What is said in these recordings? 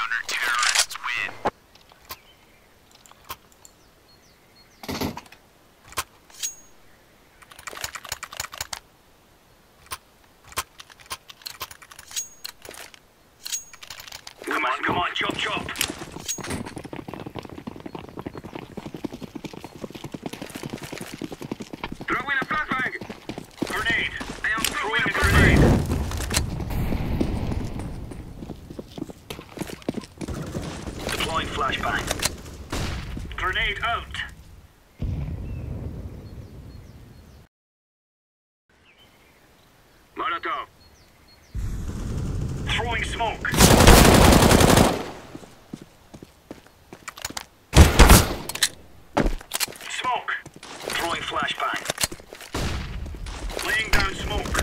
Counter-terrorists win. Come on, chop, chop. Throw in a flashbang. Grenade. I am throwing a grenade. Deploying flashbang. Grenade out. Molotov. Throwing smoke. Smoke. Throwing flashbang. Laying down smoke.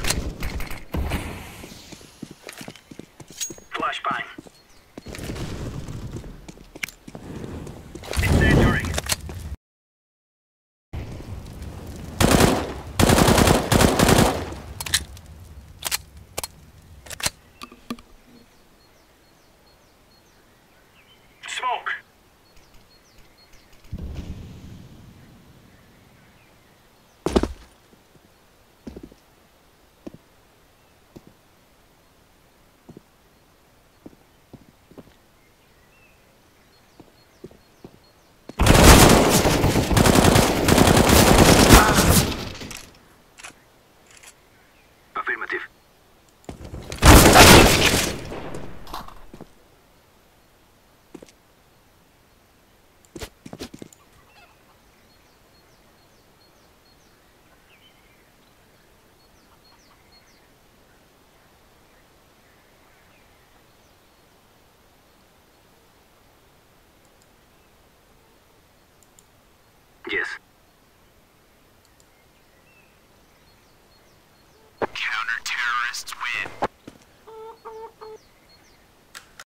Flashbang. Incendiary. Smoke. Affirmative. Yes. Counter-terrorists win.